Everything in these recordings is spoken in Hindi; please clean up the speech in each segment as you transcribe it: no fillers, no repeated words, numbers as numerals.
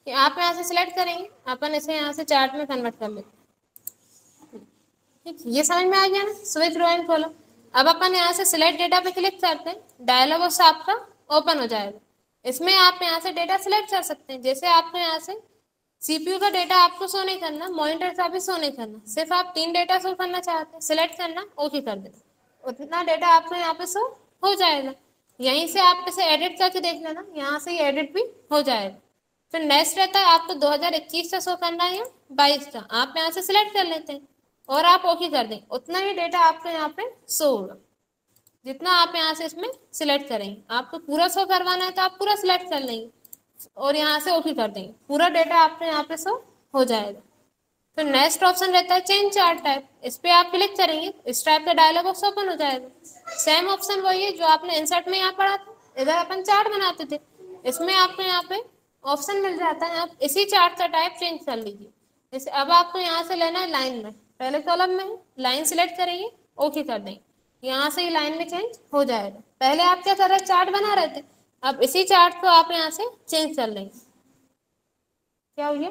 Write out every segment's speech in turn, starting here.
कि आप यहाँ से सिलेक्ट करेंगे, अपन इसे यहाँ से चार्ट में कन्वर्ट कर लेते हैं। ठीक, ये समझ में आ गया ना, स्विच रो एंड कॉलम। अब अपन यहाँ से सिलेक्ट डेटा पे क्लिक करते हैं, डायलॉग बॉक्स आपका ओपन हो जाएगा। इसमें आप यहाँ से डेटा सिलेक्ट कर सकते हैं। जैसे आपको यहाँ से सीपीयू का डेटा आपको शो नहीं करना, मॉनिटर का भी शो नहीं करना, सिर्फ आप 3 डेटा शो करना चाहते हैं, सिलेक्ट करना, ओके कर देना, उतना डेटा आपको यहाँ पे शो हो जाएगा। यहीं से आप इसे एडिट करके देख लेना, यहाँ से ये एडिट भी हो जाएगा। फिर नेक्स्ट रहता है आपको 2021 का शो करना है या 22 का, आप यहाँ से सिलेक्ट कर लेते हैं और आप ओके कर दें, उतना ही डेटा आपको यहाँ पे शो होगा जितना आप यहाँ से इसमें सिलेक्ट करेंगे। आपको पूरा शो करवाना है तो आप पूरा सिलेक्ट कर लेंगे और यहाँ से ओके कर देंगे, पूरा डेटा आपको यहाँ पे शो हो जाएगा। फिर नेक्स्ट ऑप्शन रहता है चेंज चार्ट टाइप, इस पर आप क्लिक करेंगे, इस टाइप का डायलॉग बॉक्स ओपन हो जाएगा। सेम ऑप्शन वही है जो आपने इंसर्ट में यहाँ पढ़ा था, इधर अपन चार्ट बनाते थे, इसमें आपको यहाँ पे ऑप्शन मिल जाता है, आप इसी चार्ट का टाइप चेंज कर लीजिए। जैसे अब आपको यहाँ से लेना है लाइन में, पहले कॉलम में है, लाइन सिलेक्ट करेंगे, ओके कर देंगे, यहाँ से ही लाइन में चेंज हो जाएगा। पहले आप क्या कर रहे थे, चार्ट बना रहे थे, अब इसी चार्ट को आप यहाँ से चेंज कर लेंगे। क्या हुआ,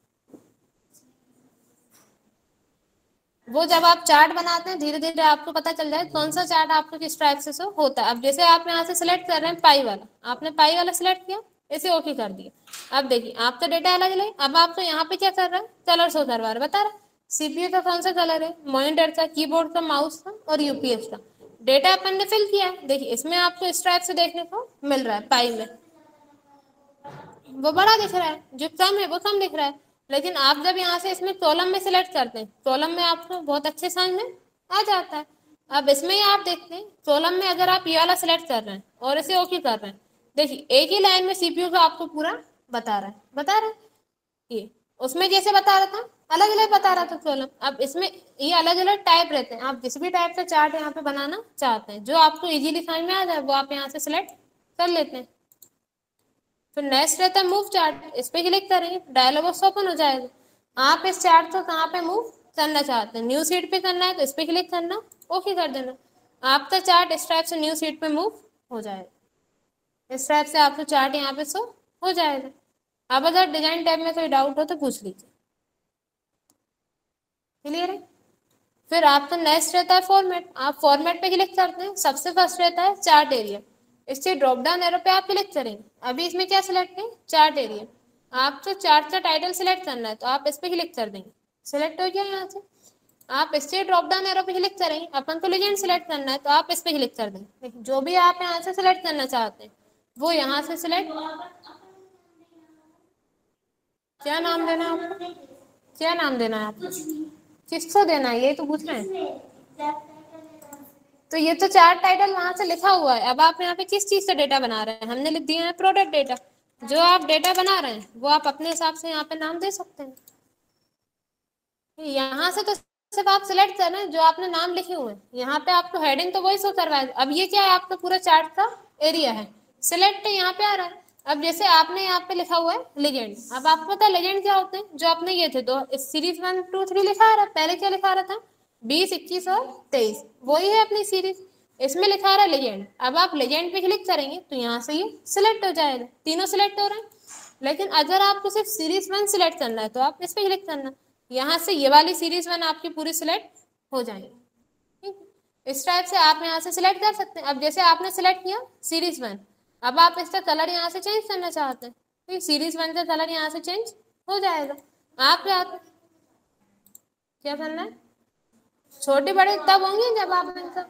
वो जब आप चार्ट बनाते हैं धीरे धीरे आपको पता चल जाए कौन सा चार्ट आपको किस टाइप से शो होता है। अब जैसे आप यहाँ से सिलेक्ट कर रहे हैं पाई वाला, आपने पाई वाला सिलेक्ट किया, इसे ओके कर दिया। अब देखिए आपका डेटा अलग अलग, अब आपको यहाँ पे क्या कर रहा है, कलर शो करवा रहा है, बता रहा है सीपीयू का कौन सा कलर है, मॉनिटर का, कीबोर्ड का, माउस का और यूपीएस का। डेटा अपन ने फिल किया है, देखिए इसमें आपको इस टाइप से देखने को मिल रहा है। पाई में वो बड़ा दिख रहा है, जो कम है वो कम दिख रहा है। लेकिन आप जब यहाँ से इसमें कॉलम में सिलेक्ट करते हैं, कॉलम में आपको बहुत अच्छे समझ में आ जाता है। अब इसमें ही आप देखते हैं कॉलम में अगर आप ये वाला सिलेक्ट कर रहे हैं और इसे ओके कर रहे हैं, देखिए एक ही लाइन में सीपीयू का आपको पूरा बता रहा है ये, उसमें जैसे बता रहा था अलग अलग बता रहा था कॉलम। अब इसमें ये अलग अलग टाइप रहते हैं, आप जिस भी टाइप का चार्ट यहाँ पे बनाना चाहते हैं, जो आपको इजीली समझ में आ जाए वो आप यहाँ से सिलेक्ट कर लेते हैं। फिर नेक्स्ट रहता है मूव चार्ट, इस पे क्लिक करेंगे, डायलॉग बॉक्स ओपन हो जाएगा। आप इस चार्ट को कहाँ पे मूव करना चाहते हैं, न्यू सीट पे करना है तो इस पे क्लिक करना, ओके कर देना, आपका चार्ट इस टाइप से न्यू सीट पे मूव हो जाएगा। इस टाइप से आपका चार्ट यहाँ पे शो हो जाएगा। अब अगर डिजाइन टैब में कोई डाउट हो तो पूछ लीजिए। क्लियर है। फिर आपका नेक्स्ट रहता है फॉर्मेट, आप फॉर्मेट पे क्लिक करते हैं, सबसे फर्स्ट रहता है चार्ट एरिया, इससे ड्रॉप डाउन एरो पे आप क्लिक करेंगे। अभी इसमें क्या सिलेक्ट है, चार्ट एरिया, आपको चार्ट का टाइटल सिलेक्ट करना है तो आप इस पे क्लिक कर देंगे, सिलेक्ट हो गया यहाँ से। आप इससे ड्रॉप डाउन एरो पे क्लिक करेंगे, अपन को लीजेंड सिलेक्ट करना है तो आप इस पे क्लिक कर देंगे। जो भी आप यहाँ से सिलेक्ट करना चाहते हैं वो यहाँ से सिलेक्ट, क्या नाम देना है आपको, क्या नाम देना है आपको, किसको देना है ये तो पूछ रहे हैं। तो ये तो चार्ट टाइटल वहां से लिखा हुआ है। अब आप यहाँ पे किस चीज से डेटा बना रहे हैं, हमने लिख दिया है प्रोडक्ट डेटा। जो आप डेटा बना रहे हैं वो आप अपने हिसाब से यहाँ पे नाम दे सकते हैं। यहाँ से तो सिर्फ आप सिलेक्ट कर रहे हैं जो आपने नाम लिखे हुए हैं, यहाँ पे आपको हेडिंग तो वही शो करवाए। अब ये क्या है, आपका पूरा चार्ट का एरिया है, सिलेक्ट यहाँ पे आ रहा है। अब जैसे आपने यहाँ पे लिखा हुआ है लेजेंड, अब आपको पता है लेजेंड क्या होते हैं, जो आपने ये थे तो सीरीज 1 2 3 लिखा आ रहा है, पहले क्या लिखा रहा था 20 21 और 23, वही है अपनी सीरीज, इसमें लिखा आ रहा है लेजेंड। अब आप लेजेंड पे क्लिक करेंगे तो यहाँ से ये सिलेक्ट हो जाएगा, तीनों सिलेक्ट हो रहे हैं। लेकिन अगर आपको सिर्फ सीरीज 1 सिलेक्ट करना है तो आप इस पे क्लिक करना, यहाँ से ये वाली सीरीज 1 आपकी पूरी सिलेक्ट हो जाएगी। ठीक, इस टाइप से आप यहाँ से सिलेक्ट कर सकते हैं। अब जैसे आपने सिलेक्ट किया सीरीज 1, अब आप इसका कलर यहाँ से चेंज करना चाहते हैं, तो सीरीज 1 का कलर यहाँ से चेंज हो जाएगा। आप क्या करना है, छोटे बड़े तब होंगे जब आप इनका,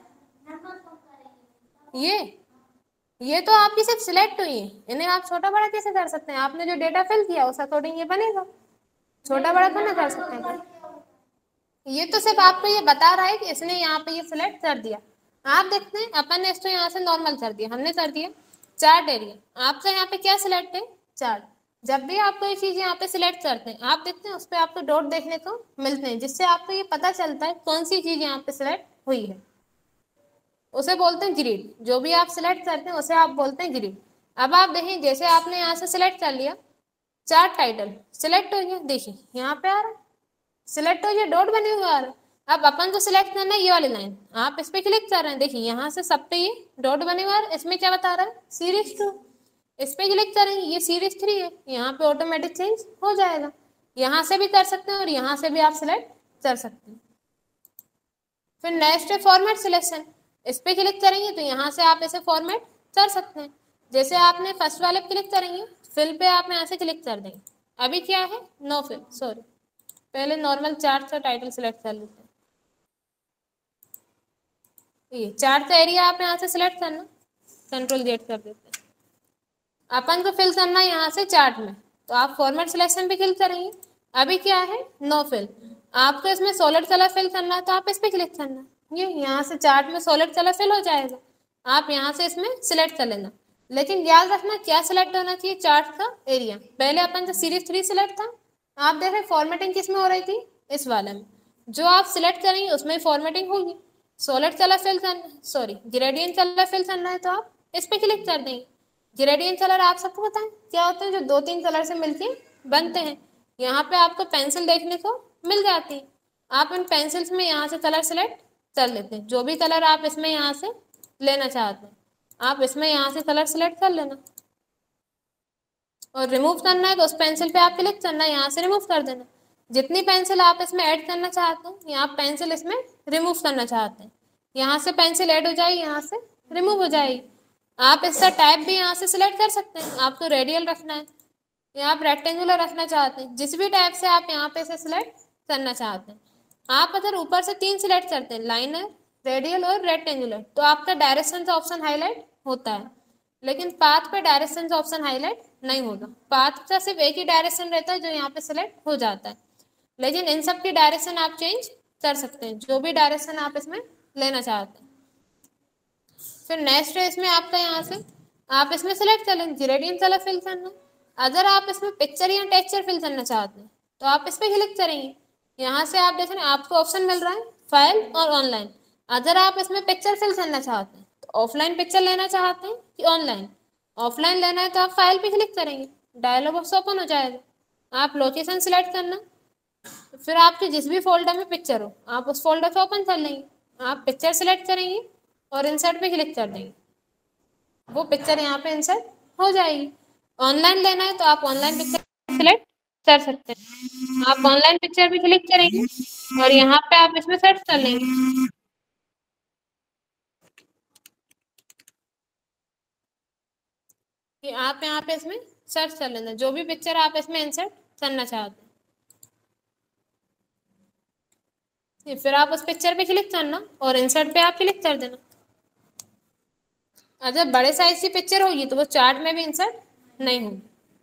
ये तो आपकी सिर्फ सिलेक्ट हुई है, इन्हें आप छोटा बड़ा कैसे कर सकते हैं, आपने जो डेटा फिल किया उस अकॉर्डिंग ये बनेगा, छोटा बड़ा तो ना कर सकते हैं। ये तो सिर्फ आपको ये बता रहा है कि इसने यहाँ पे ये सिलेक्ट कर दिया। आप देखते हैं अपन ने इसको यहाँ से नॉर्मल कर दिया, हमने कर दिया चार्ट एरिया। आपका यहाँ पे क्या सिलेक्ट है, चार्ट। जब भी आप कोई चीज यहाँ पे सिलेक्ट करते हैं आप देखते हैं उस पर आपको डॉट देखने को मिलते हैं, जिससे आपको ये पता चलता है कौन सी चीज यहाँ पे सिलेक्ट हुई है, उसे बोलते हैं ग्रिड। जो भी आप सिलेक्ट करते हैं उसे आप बोलते हैं ग्रिड। अब आप देखिए जैसे आपने यहाँ से सिलेक्ट कर लिया, चार्ट टाइटल सिलेक्ट हो गया, देखिए यहाँ पे आ रहा है सिलेक्ट हो गया, डॉट बने हुए आ रहा है। अब अपन को सिलेक्ट करना है ये वाली लाइन, आप इस पे क्लिक कर रहे हैं, देखिए यहाँ से सब पे ये डॉट बने हुए आ रहा है, इसमें क्या बता रहा है सीरीज 2। इस पे क्लिक करेंगे, ये सीरीज 3 है, यहाँ पे ऑटोमेटिक चेंज हो जाएगा। यहाँ से भी कर सकते हैं और यहाँ से भी आप सिलेक्ट कर सकते हैं। फिर नेक्स्ट है फॉर्मेट सिलेक्शन, इस पे क्लिक करेंगे तो यहाँ से आप इसे फॉर्मेट कर सकते हैं। जैसे आपने फर्स्ट वाले पे क्लिक करेंगे, फिल पे आप यहाँ से क्लिक कर देंगे। अभी क्या है, नो फिल, सॉरी, पहले नॉर्मल चार्ट का टाइटल सिलेक्ट कर लेते हैं। ये चार्ट का एरिया आप यहाँ से सिलेक्ट करना, कंट्रोल गेट कर देते हैं। अपन को फिल करना है यहाँ से चार्ट में, तो आप फॉर्मेट सिलेक्शन पे क्लिक करेंगे। अभी क्या है, नो फिल। आपको इसमें सॉलिड कलर फिल करना है तो आप इस पे क्लिक करना, ये यहाँ से चार्ट में सॉलिड कलर फिल हो जाएगा। आप यहाँ से इसमें सिलेक्ट कर लेना, लेकिन याद रखना क्या सिलेक्ट होना चाहिए, चार्ट का एरिया। पहले अपन का सीरीज 3 सिलेक्ट था, आप देख रहे फॉर्मेटिंग किस में हो रही थी, इस वाले में। जो आप सिलेक्ट करेंगे उसमें फॉर्मेटिंग होगी। सॉलिड कलर फिल करना, सॉरी ग्रेडियंट कलर फिल करना है तो आप इस पे क्लिक कर देंगे। ग्रेडियंट कलर आप सबको पता है क्या होते हैं, जो 2-3 कलर से मिलके बनते हैं। यहाँ पे आपको पेंसिल देखने को मिल जाती है, आप इन पेंसिल्स में यहाँ से कलर सेलेक्ट कर लेते हैं। जो भी कलर आप इसमें यहाँ से लेना चाहते हैं, आप इसमें यहाँ से कलर सेलेक्ट कर लेना। और रिमूव करना है तो उस पेंसिल पे आप क्लिक करना है, यहाँ से रिमूव कर देना। जितनी पेंसिल आप इसमें ऐड करना चाहते हैं, या आप पेंसिल इसमें रिमूव करना चाहते हैं, यहाँ से पेंसिल ऐड हो जाएगी, यहाँ से रिमूव हो जाएगी। आप इसका टाइप भी यहाँ से सिलेक्ट कर सकते हैं, आपको रेडियल रखना है या आप रेक्टेंगुलर रखना चाहते हैं, जिस भी टाइप से आप यहाँ पे से सिलेक्ट करना चाहते हैं। आप अगर ऊपर से 3 सिलेक्ट करते हैं, लाइनर, रेडियल और रेक्टेंगुलर, तो आपका डायरेक्शन का ऑप्शन हाईलाइट होता है, लेकिन पाथ पे डायरेक्शन का ऑप्शन हाईलाइट नहीं होगा। पाथ का सिर्फ एक ही डायरेक्शन रहता है जो यहाँ पे सिलेक्ट हो जाता है, लेकिन इन सब की डायरेक्शन आप चेंज कर सकते हैं, जो भी डायरेक्शन आप इसमें लेना चाहते हैं। फिर नेक्स्ट है इसमें आपका यहाँ से आप इसमें सेलेक्ट कर लेंगे ग्रेडियंट कलर फिल करना। अगर आप इसमें पिक्चर या टेक्सचर फिल करना चाहते हैं तो आप इस पर क्लिक करेंगे। यहाँ से आप देख रहे हैं आपको ऑप्शन मिल रहा है फाइल और ऑनलाइन। अगर आप इसमें पिक्चर फिल करना चाहते हैं तो ऑफलाइन पिक्चर लेना चाहते हैं कि ऑनलाइन, ऑफलाइन लेना है तो आप फाइल पे क्लिक करेंगे, डायलॉग बॉक्स ओपन हो जाएगा। आप लोकेशन सिलेक्ट करना, फिर आपके जिस भी फोल्डर में पिक्चर हो आप उस फोल्डर को ओपन कर लेंगे। आप पिक्चर सिलेक्ट करेंगे और इंसर्ट पे क्लिक कर देंगे, वो पिक्चर यहाँ पे इंसर्ट हो जाएगी। ऑनलाइन लेना है तो आप ऑनलाइन पिक्चर सिलेक्ट कर सकते हैं, आप ऑनलाइन पिक्चर भी क्लिक करेंगे और यहाँ पे आप इसमें सर्च कर लेंगे। कि आप यहाँ पे इसमें सर्च कर लेना जो भी पिक्चर आप इसमें इंसर्ट करना चाहते हैं, फिर आप उस पिक्चर पे क्लिक करना और इंसर्ट पे आप क्लिक कर देना। अगर बड़े साइज की पिक्चर होगी तो वो चार्ट में भी इंसर्ट नहीं होगी।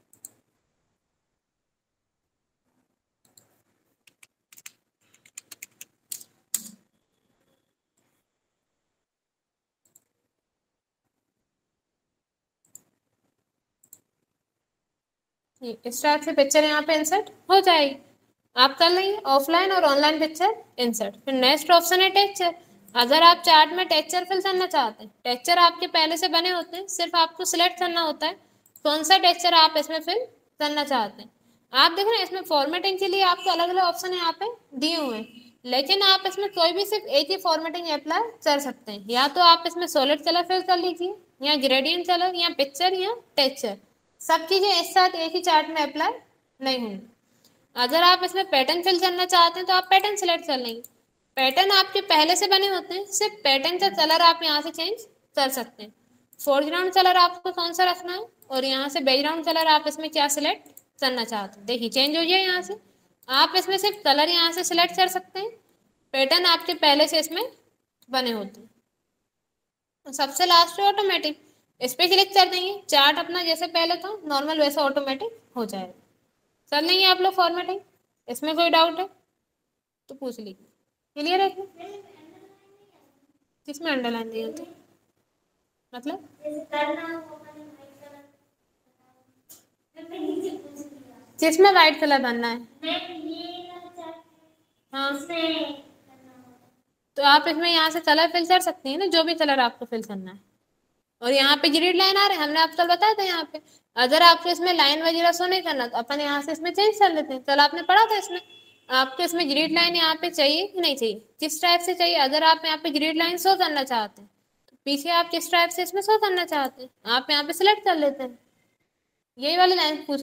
इस टाइप से पिक्चर यहाँ पे इंसर्ट हो जाएगी। आप कर लेंगे ऑफलाइन और ऑनलाइन पिक्चर इंसर्ट। फिर नेक्स्ट ऑप्शन है टेक्सचर। अगर आप चार्ट में टेक्सचर फिल करना चाहते हैं, टेक्सचर आपके पहले से बने होते हैं, सिर्फ आपको सिलेक्ट करना होता है कौन सा टेक्सचर आप इसमें फिल करना चाहते हैं। आप देख रहे हैं इसमें फॉर्मेटिंग के लिए आपको अलग अलग ऑप्शन यहाँ पे दिए हुए हैं, लेकिन आप इसमें कोई भी सिर्फ एक ही फॉर्मेटिंग अप्लाई कर सकते हैं। या तो आप इसमें सॉलिड कलर फिल कर लीजिए, या ग्रेडियंट कलर, या पिक्चर, या टेक्सचर। सब चीजें एक साथ एक ही चार्ट में अप्लाई नहीं होंगी। अगर आप इसमें पैटर्न फिल करना चाहते हैं तो आप पैटर्न सिलेक्ट कर लेंगे। पैटर्न आपके पहले से बने होते हैं, सिर्फ पैटर्न का कलर आप यहाँ से चेंज कर सकते हैं। फोरग्राउंड कलर आपको कौन सा रखना है और यहाँ से बैकग्राउंड कलर आप इसमें क्या सिलेक्ट करना चाहते हैं, देखिए चेंज हो गया। यहाँ से आप इसमें सिर्फ कलर यहाँ से सिलेक्ट कर सकते हैं, पैटर्न आपके पहले से इसमें बने होते हैं। सबसे लास्ट है ऑटोमेटिक, इस पर क्लिक कर देंगे, चार्ट अपना जैसे पहले था नॉर्मल वैसा ऑटोमेटिक हो जाएगा। कर लेंगे आप लोग फॉर्मेटिंग, इसमें कोई डाउट है तो पूछ लीजिए। क्लियर है? किसमें अंडरलाइन दिए थे मतलब? किसमें वाइट कलर बनना है? हाँ, तो आप इसमें यहाँ से कलर फिल कर सकती हैं ना, जो भी कलर आपको फिल करना है। और यहाँ पे ग्रिड लाइन आ रहे हैं, हमने आपको बताया था यहाँ पे अगर आपको इसमें लाइन वगैरह शो नहीं करना तो अपन यहाँ से इसमें चेंज कर लेते हैं। कल आपने पढ़ा था इसमें आपको इसमें ग्रिड लाइन यहाँ पे चाहिए कि नहीं चाहिए, किस टाइप से चाहिए। अगर आप यहाँ पे ग्रिड लाइन शो करना चाहते हैं तो पीछे आप किस टाइप से इसमें शो करना चाहते हैं आप यहाँ पे सिलेक्ट कर लेते हैं। यही वाली लाइन पूछ